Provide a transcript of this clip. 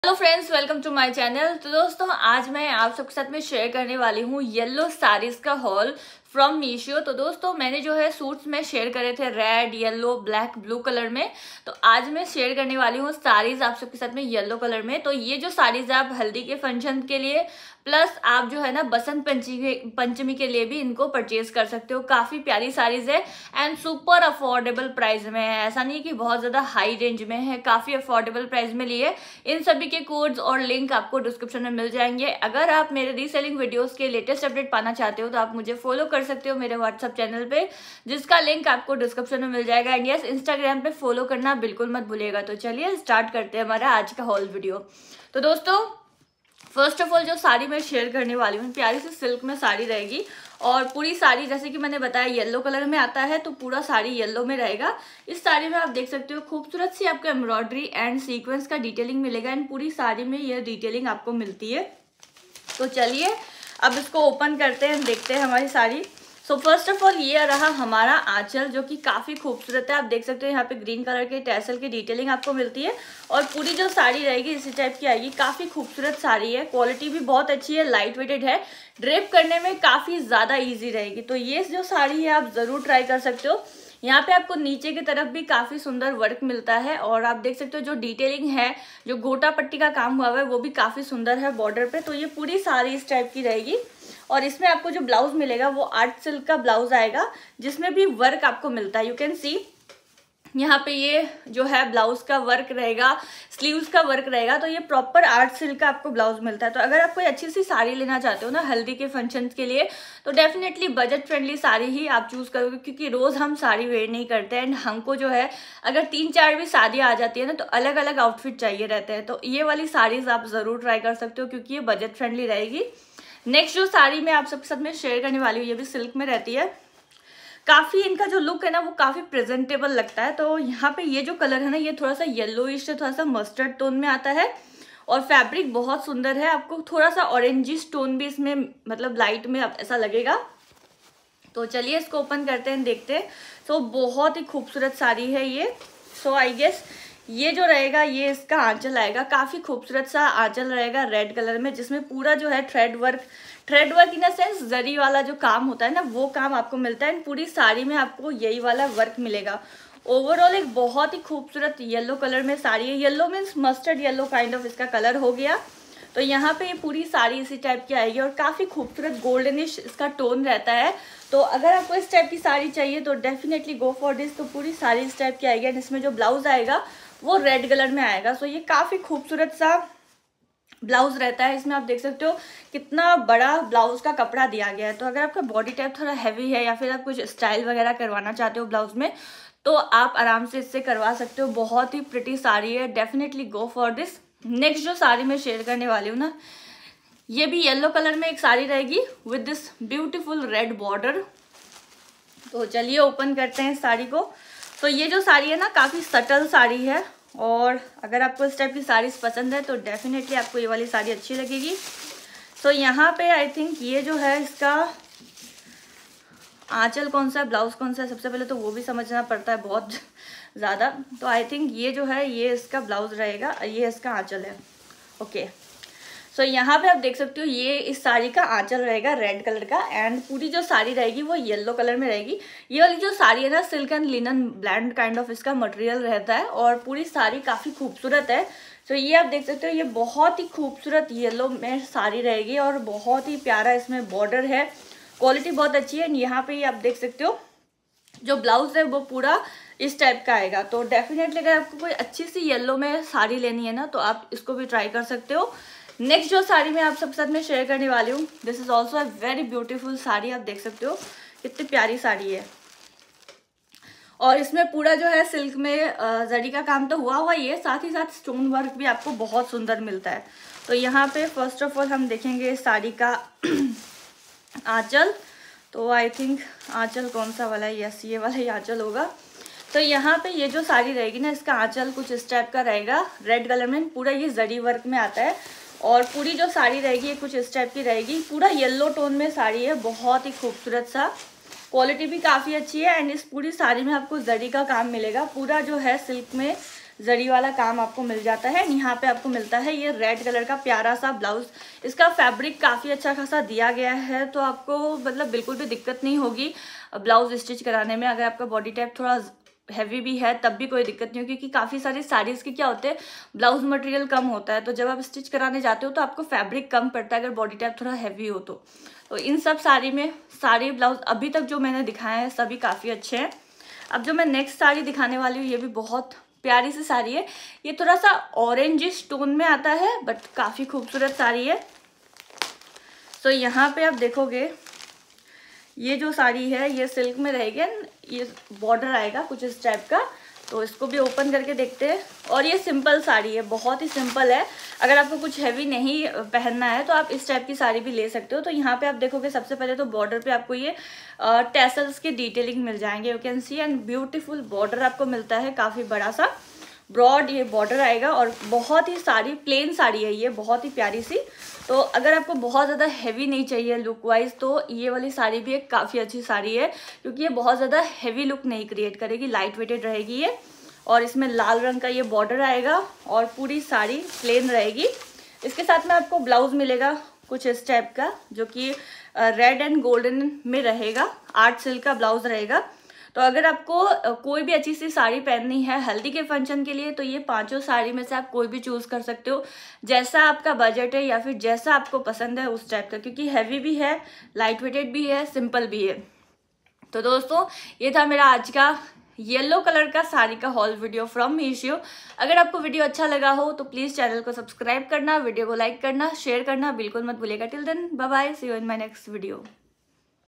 Hello friends, welcome to my channel. तो दोस्तों, आज मैं आप सबके साथ में शेयर करने वाली हूँ येलो साड़ीज का हॉल फ्रॉम मीशो। तो दोस्तों, मैंने जो है सूट्स में शेयर करे थे red, yellow, black, blue colour में। तो आज मैं शेयर करने वाली हूँ साड़ीज आप सबके साथ में येलो कलर में। तो ये जो साड़ीज आप हल्दी के फंक्शन के लिए प्लस आप जो है ना बसंत पंचमी के लिए भी इनको परचेज कर सकते हो। काफी प्यारी साड़ीज है एंड सुपर अफोर्डेबल प्राइस में है। ऐसा नहीं कि बहुत ज्यादा हाई रेंज में है, काफी अफोर्डेबल प्राइस में लिए। इन सभी के कोड्स और लिंक आपको डिस्क्रिप्शन में मिल जाएंगे। अगर आप मेरे रीसेलिंग वीडियोस के लेटेस्ट अपडेट पाना चाहते हो तो आप मुझे फॉलो कर सकते हो मेरे व्हाट्सएप चैनल पे, जिसका लिंक आपको डिस्क्रिप्शन में मिल जाएगा। एंड यस, इंस्टाग्राम पे फॉलो करना बिल्कुल मत भूलिएगा। तो चलिए स्टार्ट करते हैं हमारा आज का हॉल वीडियो। तो दोस्तों, फर्स्ट ऑफ ऑल जो साड़ी मैं शेयर करने वाली हूँ, प्यारी सी सिल्क में साड़ी रहेगी और पूरी साड़ी जैसे कि मैंने बताया येलो कलर में आता है, तो पूरा साड़ी येलो में रहेगा। इस साड़ी में आप देख सकते हो खूबसूरत सी आपको एम्ब्रॉयडरी एंड सीक्वेंस का डिटेलिंग मिलेगा एंड पूरी साड़ी में यह डिटेलिंग आपको मिलती है। तो चलिए अब इसको ओपन करते हैं, देखते हैं हमारी sari. So first of all ये रहा हमारा आंचल, जो कि काफी खूबसूरत है। आप देख सकते हो यहाँ पे ग्रीन कलर के टैसल की डिटेलिंग आपको मिलती है और पूरी जो साड़ी रहेगी इसी टाइप की आएगी। काफी खूबसूरत साड़ी है, क्वालिटी भी बहुत अच्छी है, लाइट वेटेड है, ड्रेप करने में काफी ज्यादा इजी रहेगी। तो ये जो साड़ी है आप जरूर ट्राई कर सकते हो। यहाँ पे आपको नीचे की तरफ भी काफी सुंदर वर्क मिलता है और आप देख सकते हो जो डिटेलिंग है, जो गोटा पट्टी का काम हुआ है वो भी काफी सुंदर है बॉर्डर पे। तो ये पूरी साड़ी इस टाइप की रहेगी और इसमें आपको जो ब्लाउज मिलेगा वो आर्ट सिल्क का ब्लाउज आएगा, जिसमें भी वर्क आपको मिलता है। यू कैन सी यहाँ पे ये जो है ब्लाउज का वर्क रहेगा, स्लीव्स का वर्क रहेगा। तो ये प्रॉपर आर्ट सिल्क का आपको ब्लाउज मिलता है। तो अगर आप कोई अच्छी सी साड़ी लेना चाहते हो ना हल्दी के फंक्शन के लिए, तो डेफिनेटली बजट फ्रेंडली साड़ी ही आप चूज करोगे, क्योंकि रोज हम साड़ी वेयर नहीं करते एंड हमको जो है अगर 3-4 भी शादी आ जाती है ना तो अलग अलग आउटफिट चाहिए रहते हैं। तो ये वाली साड़ीज आप जरूर ट्राई कर सकते हो क्योंकि ये बजट फ्रेंडली रहेगी। नेक्स्ट जो साड़ी मैं आप सबके साथ में शेयर करने वाली हूँ, ये भी सिल्क में रहती है। काफी इनका जो लुक है ना वो काफी प्रेजेंटेबल लगता है। तो यहाँ पे ये जो कलर है ना ये थोड़ा सा येलोइश है, थोड़ा सा मस्टर्ड टोन में आता है और फैब्रिक बहुत सुंदर है। आपको थोड़ा सा ऑरेंजिश टोन भी इसमें मतलब लाइट में ऐसा लगेगा। तो चलिए इसको ओपन करते हैं, देखते हैं। तो बहुत ही खूबसूरत साड़ी है ये। सो आई गेस ये जो रहेगा ये इसका आंचल आएगा, काफी खूबसूरत सा आंचल रहेगा रेड कलर में, जिसमें पूरा जो है thread work in the sense जरी वाला जो काम होता है ना वो काम आपको मिलता है। पूरी साड़ी में आपको यही वाला वर्क मिलेगा। ओवरऑल एक बहुत ही खूबसूरत येलो कलर में साड़ी है। Yellow means mustard yellow kind of इसका कलर हो गया। तो यहाँ पे ये पूरी साड़ी इसी टाइप की आएगी और काफी खूबसूरत गोल्डनिश इसका टोन रहता है। तो अगर आपको इस टाइप की साड़ी चाहिए तो डेफिनेटली गो फॉर दिस। तो पूरी साड़ी इस टाइप की आएगी एंड इसमें जो ब्लाउज आएगा वो रेड कलर में आएगा। सो ये काफी खूबसूरत सा ब्लाउज रहता है। इसमें आप देख सकते हो कितना बड़ा ब्लाउज का कपड़ा दिया गया है। तो अगर आपका बॉडी टाइप थोड़ा हैवी है या फिर आप कुछ स्टाइल वगैरह करवाना चाहते हो ब्लाउज में, तो आप आराम से इससे करवा सकते हो। बहुत ही प्रिटी साड़ी है, definitely go for this. Next जो साड़ी मैं शेयर करने वाली हूँ ना, ये भी येलो कलर में एक साड़ी रहेगी with this beautiful red border. तो चलिए ओपन करते हैं इस साड़ी को। तो ये जो साड़ी है ना काफी सटल साड़ी है और अगर आपको इस टाइप की साड़ीज पसंद है तो डेफिनेटली आपको ये वाली साड़ी अच्छी लगेगी। सो यहाँ पे आई थिंक ये जो है इसका आंचल कौन सा है, ब्लाउज कौन सा है, सबसे पहले तो वो भी समझना पड़ता है बहुत ज़्यादा। तो आई थिंक ये जो है ये इसका ब्लाउज रहेगा, ये इसका आंचल है। ओके, सो यहाँ पे आप देख सकते हो ये इस साड़ी का आंचल रहेगा रेड कलर का एंड पूरी जो साड़ी रहेगी वो येलो कलर में रहेगी। ये वाली जो साड़ी है ना silk and linen blend kind of इसका मटेरियल रहता है और पूरी साड़ी काफ़ी खूबसूरत है। तो ये आप देख सकते हो ये बहुत ही खूबसूरत येलो में साड़ी रहेगी और बहुत ही प्यारा इसमें बॉर्डर है, क्वालिटी बहुत अच्छी है। यहाँ पे आप देख सकते हो जो ब्लाउज है वो पूरा इस टाइप का आएगा। तो डेफिनेटली अगर आपको कोई अच्छी सी येलो में साड़ी लेनी है ना तो आप इसको भी ट्राई कर सकते हो। नेक्स्ट जो साड़ी मैं आप सबके साथ में शेयर करने वाली हूँ, this is also a very beautiful sari. आप देख सकते हो कितनी प्यारी साड़ी है और इसमें पूरा जो है सिल्क में जरी का काम तो हुआ ही है, साथ ही साथ स्टोन वर्क भी आपको बहुत सुंदर मिलता है। तो यहाँ पे फर्स्ट ऑफ ऑल हम देखेंगे इस साड़ी का आंचल। तो आई थिंक आंचल कौन सा वाला है, यस ये वाला ही आंचल होगा। तो यहाँ पे ये जो साड़ी रहेगी ना इसका आंचल कुछ इस टाइप का रहेगा रेड कलर में, पूरा ये जरी वर्क में आता है और पूरी जो साड़ी रहेगी ये कुछ इस टाइप की रहेगी। पूरा येलो टोन में साड़ी है, बहुत ही खूबसूरत सा, क्वालिटी भी काफ़ी अच्छी है एंड इस पूरी साड़ी में आपको जरी का काम मिलेगा। पूरा जो है सिल्क में जरी वाला काम आपको मिल जाता है। यहाँ पे आपको मिलता है ये रेड कलर का प्यारा सा ब्लाउज। इसका फैब्रिक काफ़ी अच्छा खासा दिया गया है, तो आपको मतलब बिल्कुल भी दिक्कत नहीं होगी ब्लाउज स्टिच कराने में। अगर आपका बॉडी टाइप थोड़ा हैवी भी है तब भी कोई दिक्कत नहीं होगी, क्योंकि काफ़ी सारी साड़ीज़ के क्या होते हैं ब्लाउज मटेरियल कम होता है, तो जब आप स्टिच कराने जाते हो तो आपको फैब्रिक कम पड़ता है अगर बॉडी टाइप थोड़ा हैवी हो तो इन सब साड़ी में साड़ी ब्लाउज अभी तक जो मैंने दिखाया है सभी काफ़ी अच्छे हैं। अब जो मैं नेक्स्ट साड़ी दिखाने वाली हूँ ये भी बहुत प्यारी सी साड़ी है। ये थोड़ा सा ऑरेंजिश टोन में आता है बट काफ़ी खूबसूरत साड़ी है। तो यहाँ पे आप देखोगे ये जो साड़ी है ये सिल्क में रहेगी, ये बॉर्डर आएगा कुछ इस टाइप का। तो इसको भी ओपन करके देखते हैं। और ये सिंपल साड़ी है, बहुत ही सिंपल है। अगर आपको कुछ हैवी नहीं पहनना है तो आप इस टाइप की साड़ी भी ले सकते हो। तो यहाँ पे आप देखोगे सबसे पहले तो बॉर्डर पे आपको ये टैसल्स की डिटेलिंग मिल जाएंगे, you can see, and beautiful border आपको मिलता है, काफ़ी बड़ा सा ब्रॉड ये बॉर्डर आएगा। और बहुत ही साड़ी प्लेन साड़ी है ये, बहुत ही प्यारी सी। तो अगर आपको बहुत ज़्यादा हैवी नहीं चाहिए लुक वाइज तो ये वाली साड़ी भी एक काफ़ी अच्छी साड़ी है, क्योंकि ये बहुत ज़्यादा हैवी लुक नहीं क्रिएट करेगी, लाइट वेटेड रहेगी ये। और इसमें लाल रंग का ये बॉर्डर आएगा और पूरी साड़ी प्लेन रहेगी। इसके साथ में आपको ब्लाउज मिलेगा कुछ इस टाइप का, जो कि रेड एंड गोल्डन में रहेगा, आर्ट सिल्क का ब्लाउज रहेगा। तो अगर आपको कोई भी अच्छी सी साड़ी पहननी है हल्दी के फंक्शन के लिए तो ये पांचों साड़ी में से आप कोई भी चूज कर सकते हो, जैसा आपका बजट है या फिर जैसा आपको पसंद है उस टाइप का, क्योंकि हैवी भी है, लाइट वेटेड भी है, सिंपल भी है। तो दोस्तों ये था मेरा आज का येलो कलर का साड़ी का हॉल वीडियो फ्रॉम मीशो। अगर आपको वीडियो अच्छा लगा हो तो प्लीज चैनल को सब्सक्राइब करना, वीडियो को लाइक करना, शेयर करना बिल्कुल मत भूलिएगा। Till then bye bye, see you in my next video.